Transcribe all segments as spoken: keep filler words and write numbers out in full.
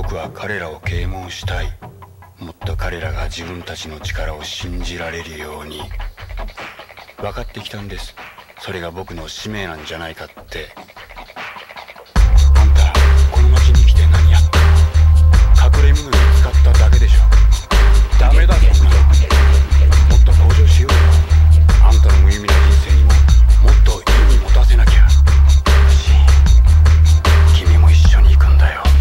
僕は彼らを啓蒙したい。もっと彼らが自分たちの力を信じられるように。分かってきたんです。それが僕の使命なんじゃないかって。あんたこの町に来て何やった？隠れ身のに使っただけでしょ。ダメだぞ。もっと向上しようよ。あんたの無意味な人生にももっと意味持たせなきゃ。君も一緒に行くんだよ。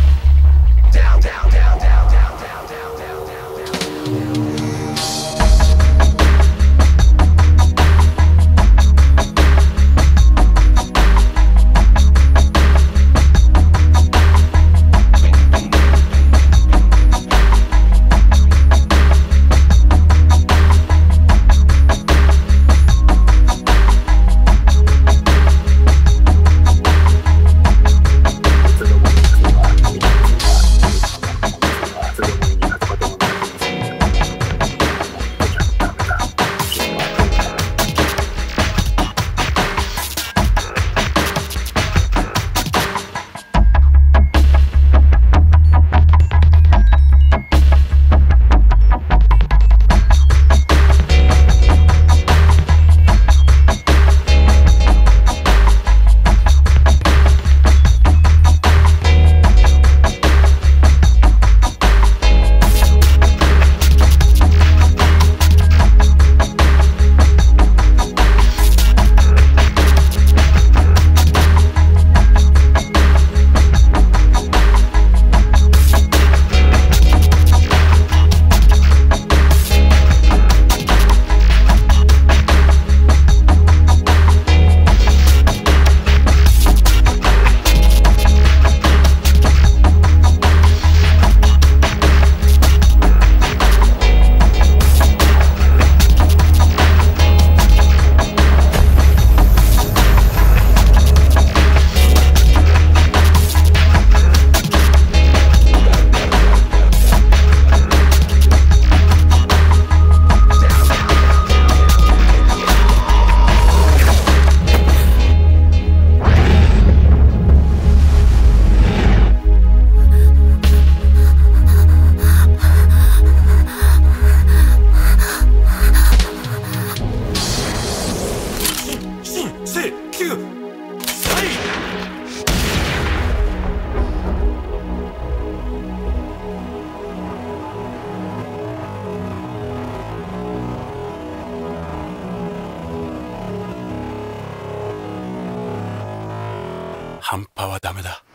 半端はダメだ。